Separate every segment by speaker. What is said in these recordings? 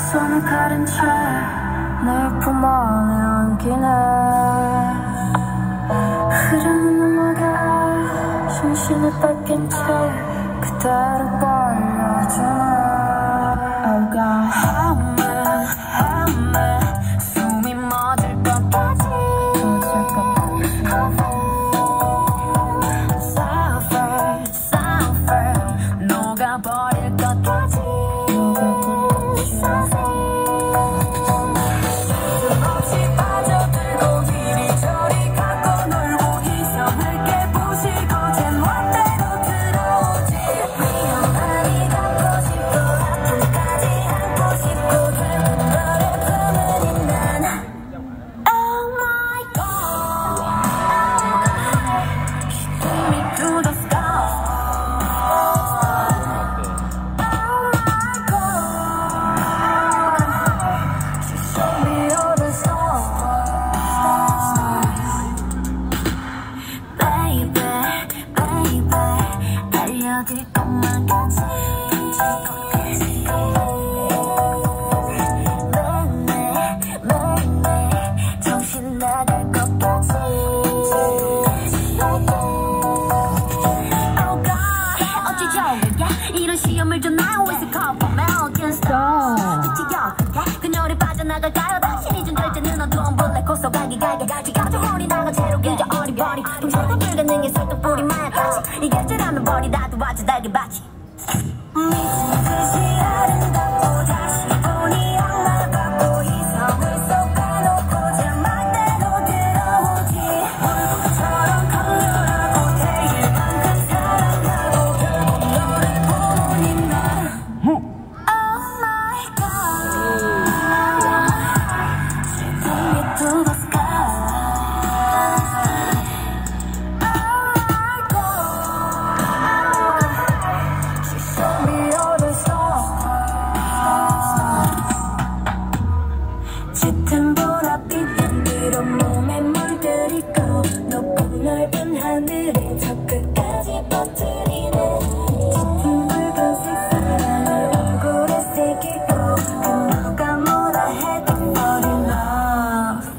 Speaker 1: 시선을 가린 채 내 품 안에 안기네. 흐르는 음악에 정신을 뺏긴 채 그대로 빨려드네. Oh God, help me 숨이 멎을 것까지 Suffer 녹아버릴 것까지 어딜 것만 같이 매일매일 정신 나갈 것 같이 Oh God 어찌 좋을까 이런 시험을 줘 now It's a call for American stars 끝이 어떨까 그녀를 빠져나갈까요 당신이 준 결제는 어두운 블랙 호소 갈기갈기 지가 좀 혼이 나가 채로 그저 어리버리 동시에 불가능해 설득 뿌리 말까지 이 결제라는 벌이 나도 와줘 달게 받지 미친 듯이 아름답고 다시 보니 악마 같고 이성을 쏟아놓고 제 말대로 들어오지 물고기처럼 강렬하고 태일만큼 사랑하고 결국 너를 보니 난 Oh my God 슬픔이 to the sky 짙은 보랏빛 연기로 몸에 물들이고 높고 넓은 하늘에 저 끝까지 퍼뜨리네 짙은 붉은색 사랑을 얼굴에 새기고 그 누가 뭐라 해도 fall in love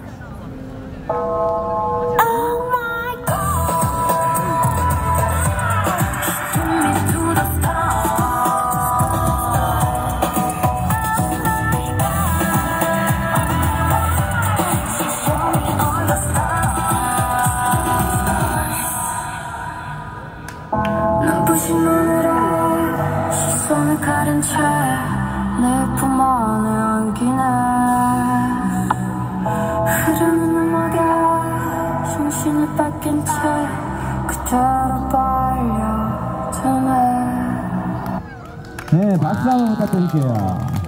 Speaker 1: Oh my God Take me to the stars 눈부신 눈으로 시선을 가린 채 내 품 안에 안기네. 흐르는 음악에 정신을 뺏긴 채 그대로 빨려드네.
Speaker 2: 네, 박수 한번 부탁드릴게요.